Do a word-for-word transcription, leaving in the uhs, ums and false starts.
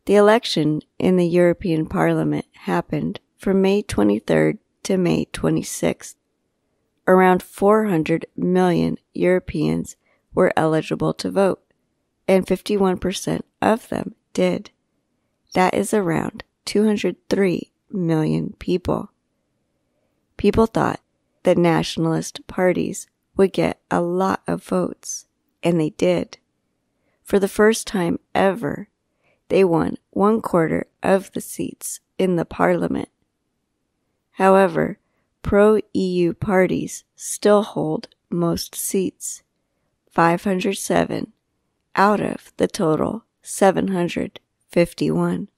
The election in the European Parliament happened from May twenty-third to May twenty-sixth. Around four hundred million Europeans were eligible to vote, and fifty-one percent of them did. That is around two hundred three million people. People thought that nationalist parties would get a lot of votes, and they did. For the first time ever, they won one quarter of the seats in the parliament. However, pro-E U parties still hold most seats, five hundred seven out of the total seven hundred fifty-one.